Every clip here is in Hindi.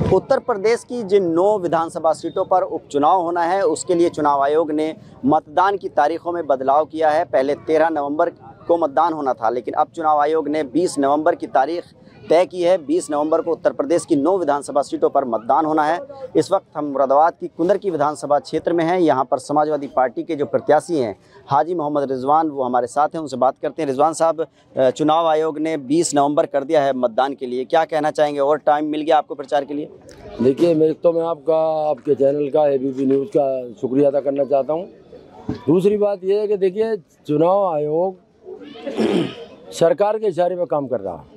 उत्तर प्रदेश की जिन 9 विधानसभा सीटों पर उपचुनाव होना है उसके लिए चुनाव आयोग ने मतदान की तारीखों में बदलाव किया है। पहले 13 नवंबर को मतदान होना था, लेकिन अब चुनाव आयोग ने 20 नवंबर की तारीख तय की है। 20 नवंबर को उत्तर प्रदेश की 9 विधानसभा सीटों पर मतदान होना है। इस वक्त हम मुरादाबाद की कुंदरकी विधानसभा क्षेत्र में हैं। यहाँ पर समाजवादी पार्टी के जो प्रत्याशी हैं हाजी मोहम्मद रिजवान, वो हमारे साथ हैं, उनसे बात करते हैं। रिजवान साहब, चुनाव आयोग ने 20 नवंबर कर दिया है मतदान के लिए, क्या कहना चाहेंगे? और टाइम मिल गया आपको प्रचार के लिए? देखिए, मैं आपके चैनल का, एबीपी न्यूज़ का शुक्रिया अदा करना चाहता हूँ। दूसरी बात यह है कि देखिए, चुनाव आयोग सरकार के इशारे पर काम कर रहा है।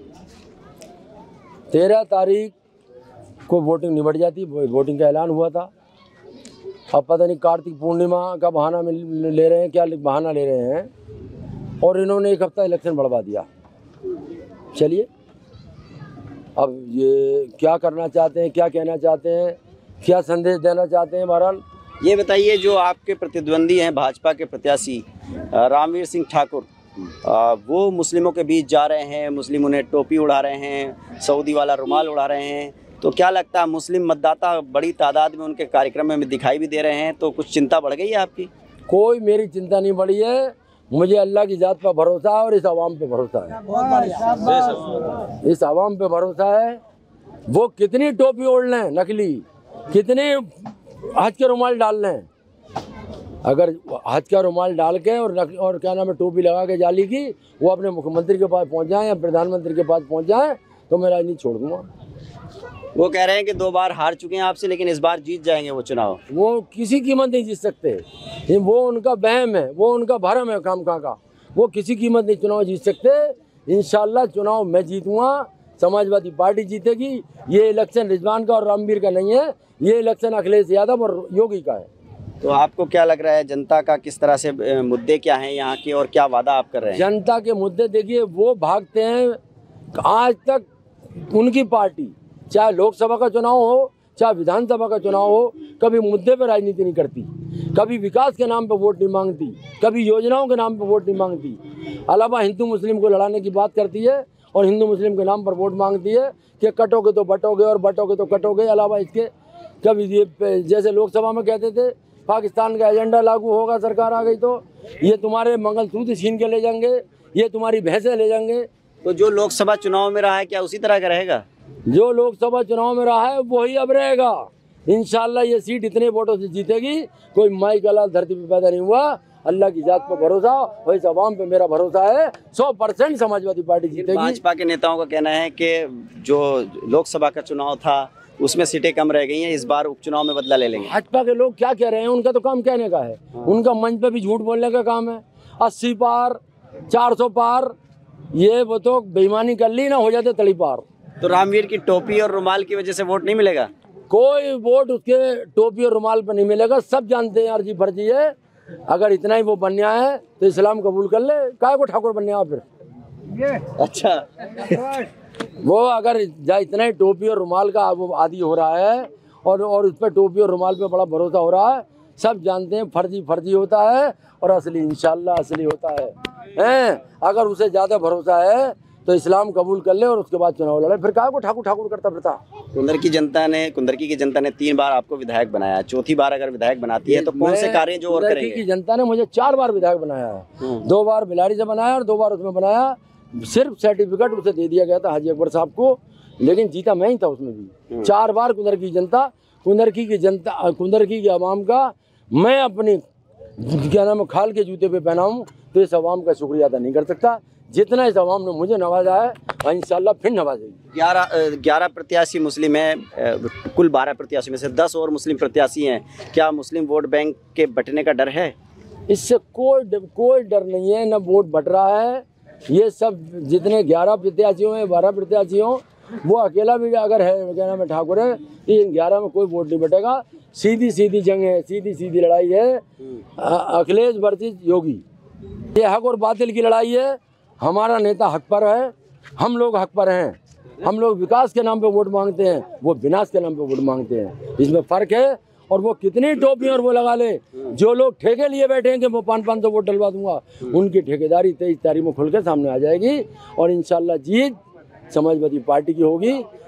13 तारीख को वोटिंग निबट जाती, वोटिंग का ऐलान हुआ था। अब पता नहीं कार्तिक पूर्णिमा का बहाना ले रहे हैं, क्या बहाना ले रहे हैं, और इन्होंने एक हफ्ता इलेक्शन बढ़वा दिया। चलिए, अब ये क्या करना चाहते हैं, क्या कहना चाहते हैं, क्या संदेश देना चाहते हैं? बहरहाल ये बताइए, जो आपके प्रतिद्वंदी हैं भाजपा के प्रत्याशी रामवीर सिंह ठाकुर, वो मुस्लिमों के बीच जा रहे हैं, मुस्लिम उन्हें टोपी उड़ा रहे हैं, सऊदी वाला रुमाल उड़ा रहे हैं, तो क्या लगता है मुस्लिम मतदाता बड़ी तादाद में उनके कार्यक्रम में दिखाई भी दे रहे हैं, तो कुछ चिंता बढ़ गई है आपकी? कोई मेरी चिंता नहीं बढ़ी है। मुझे अल्लाह की जात पर भरोसा है और इस आवाम पे भरोसा है। इस आवाम पे भरोसा है। वो कितनी टोपी ओढ़ लें नकली, कितने हज के रुमाल डाल लें, अगर हज का रुमाल डाल के और क्या नाम है टोपी लगा के जाली की वो अपने मुख्यमंत्री के पास पहुंच जाएं या प्रधानमंत्री के पास पहुंच जाएं तो मैं राजनीति छोड़ दूंगा। वो कह रहे हैं कि 2 बार हार चुके हैं आपसे, लेकिन इस बार जीत जाएंगे वो चुनाव। वो किसी कीमत नहीं जीत सकते, वो उनका वहम है, वो उनका भरम है काम का। वो किसी कीमत नहीं चुनाव जीत सकते। इंशाल्लाह चुनाव मैं जीतूंगा, समाजवादी पार्टी जीतेगी। ये इलेक्शन रिजवान का और रामवीर का नहीं है, ये इलेक्शन अखिलेश यादव और योगी का है। तो आपको क्या लग रहा है, जनता का किस तरह से मुद्दे क्या हैं यहाँ के, और क्या वादा आप कर रहे हैं? जनता के मुद्दे देखिए, वो भागते हैं। आज तक उनकी पार्टी चाहे लोकसभा का चुनाव हो चाहे विधानसभा का चुनाव हो, कभी मुद्दे पर राजनीति नहीं करती, कभी विकास के नाम पर वोट नहीं मांगती, कभी योजनाओं के नाम पर वोट नहीं मांगती। अलावा हिंदू मुस्लिम को लड़ाने की बात करती है और हिंदू मुस्लिम के नाम पर वोट मांगती है कि कटोगे तो बटोगे और बटोगे तो कटोगे। अलावा इसके कभी ये जैसे लोकसभा में कहते थे पाकिस्तान का एजेंडा लागू होगा, सरकार आ गई तो ये तुम्हारे मंगलसूत्र छीन के ले जाएंगे, ये तुम्हारी भैंसें ले जाएंगे। तो जो लोकसभा चुनाव में रहा है क्या उसी तरह का रहेगा? जो लोकसभा चुनाव में रहा है वही अब रहेगा। इंशाल्लाह ये सीट इतने वोटों से जीतेगी। कोई माई का लाल धरती पे पैदा नहीं हुआ। अल्लाह की जात पर भरोसा और इस आवाम पे मेरा भरोसा है। 100% समाजवादी पार्टी जीतेगी। भाजपा के नेताओं का कहना है कि जो लोकसभा का चुनाव था उसमें सीटें कम रह गई हैं, इस बार उपचुनाव में बदला ले लेंगे। भाजपा के लोग क्या कह रहे हैं, उनका तो काम कहने का है। उनका मंच पे भी झूठ बोलने का काम है। 80 पार 400 पार, ये वो तो बेईमानी कर ली ना, हो जाते तड़ी पार। तो रामवीर की टोपी और रुमाल की वजह से वोट नहीं मिलेगा? कोई वोट उसके टोपी और रुमाल पर नहीं मिलेगा। सब जानते हैं अर्जी फर्जी है। अगर इतना ही वो बनया है तो इस्लाम कबूल कर ले, काय को ठाकुर बनया फिर? अच्छा वो अगर इतना ही टोपी और रुमाल का वो आदी हो रहा है और उस पर टोपी और रुमाल पे बड़ा भरोसा हो रहा है। सब जानते हैं फर्जी होता है और असली इंशाल्लाह असली होता है। अगर उसे ज़्यादा भरोसा है तो इस्लाम कबूल कर ले और उसके बाद चुनाव लड़े, फिर काय को ठाकुर करता फिरता। कुंदरकी की जनता ने 3 बार आपको विधायक बनाया, चौथी बार अगर विधायक बनाती है तो कौन से कार्य जो और करेंगे? की जनता ने मुझे 4 बार विधायक बनाया है। 2 बार बिलाड़ी से बनाया और 2 बार उसमें बनाया। सिर्फ सर्टिफिकेट उसे दे दिया गया था हाजी अकबर साहब को, लेकिन जीता मैं ही था उसमें भी। 4 बार कुंदरकी की आवाम का मैं अपनी क्या नाम खाल के जूते पे पहना हूँ, तो इस आवाम का शुक्रिया अदा नहीं कर सकता। जितना इस आवाम ने मुझे नवाजा है इंशाल्लाह फिर नवाजेगी। 11 प्रत्याशी मुस्लिम हैं, कुल 12 प्रत्याशी में से 10 और मुस्लिम प्रत्याशी हैं। क्या मुस्लिम वोट बैंक के बंटने का डर है? इससे कोई डर नहीं है, न वोट बट रहा है। ये सब जितने 11 प्रत्याशी हैं, 12 प्रत्याशी हों, वो अकेला भी अगर है क्या नाम है ठाकुर है, इन 11 में कोई वोट नहीं बटेगा। सीधी जंग है, सीधी लड़ाई है। अखिलेश वर्सेस योगी, ये हक और बातिल की लड़ाई है। हमारा नेता हक पर है, हम लोग हक पर हैं। हम लोग विकास के नाम पे वोट मांगते हैं, वो विनाश के नाम पे वोट मांगते हैं। इसमें फ़र्क है। और वो कितनी टोपी और वो लगा ले, जो लोग ठेके लिए बैठे हैं कि वो 500 वोट डलवा दूंगा, उनकी ठेकेदारी 23 तारीख में खुल के सामने आ जाएगी। और इंशाल्लाह जीत समाजवादी पार्टी की होगी।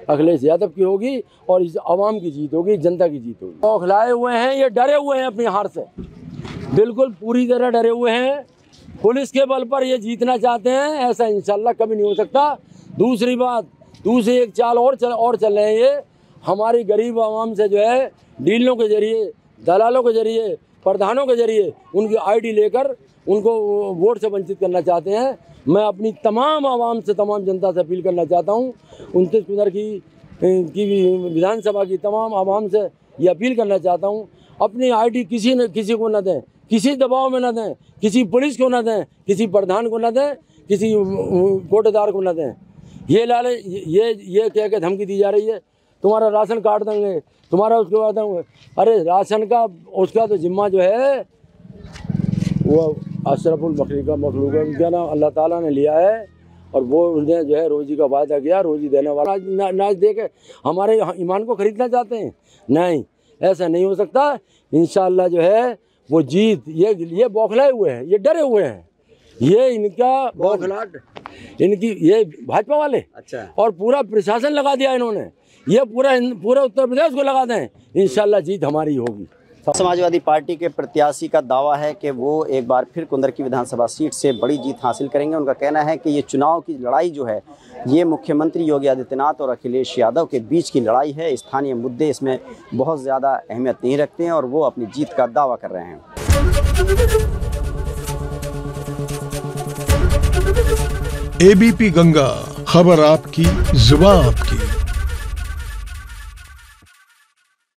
अखिलेश यादव की होगी और इस आवाम की जीत होगी, जनता की जीत होगी। बौखलाए हुए हैं, ये डरे हुए हैं अपनी हार से, बिल्कुल पूरी तरह डरे हुए हैं। पुलिस के बल पर ये जीतना चाहते हैं, ऐसा इंशाल्लाह कभी नहीं हो सकता। दूसरी बात, दूसरी एक चाल और चल रहे हैं ये, हमारी गरीब आवाम से जो है डीलरों के जरिए, दलालों के जरिए, प्रधानों के जरिए उनकी आईडी लेकर उनको वोट से वंचित करना चाहते हैं। मैं अपनी तमाम आवाम से, तमाम जनता से अपील करना चाहता हूँ, 29 कुंदर की विधानसभा की तमाम आवाम से ये अपील करना चाहता हूँ, अपनी आईडी किसी को न दें, किसी दबाव में न दें, किसी पुलिस को न दें, किसी प्रधान को न दें, किसी कोटेदार को न दें। ये लाले ये कह के धमकी दी जा रही है, तुम्हारा राशन काट देंगे, तुम्हारा उसके बाद देंगे। अरे राशन का उसका तो जिम्मा जो है वो अशरफुल मखलूक क्या नाम अल्लाह ताला ने लिया है, और वो उसने जो है रोजी का वादा किया, रोजी देने वाला नाच दे के हमारे ईमान को खरीदना चाहते हैं। नहीं, ऐसा नहीं हो सकता। इंशाअल्लाह जो है वो जीत, ये बौखलाए हुए हैं, ये डरे हुए हैं, ये इनका बौखलाहट, इनकी ये भाजपा वाले, अच्छा, और पूरा प्रशासन लगा दिया इन्होंने, ये पूरा उत्तर प्रदेश को लगा दें, इंशाल्लाह जीत हमारी होगी। समाजवादी पार्टी के प्रत्याशी का दावा है कि वो एक बार फिर कुंदर की विधानसभा सीट से बड़ी जीत हासिल करेंगे। उनका कहना है कि ये चुनाव की लड़ाई जो है ये मुख्यमंत्री योगी आदित्यनाथ और अखिलेश यादव के बीच की लड़ाई है। स्थानीय मुद्दे इसमें बहुत ज़्यादा अहमियत नहीं रखते हैं और वो अपनी जीत का दावा कर रहे हैं। ABP गंगा, खबर आपकी, जुबान आपकी।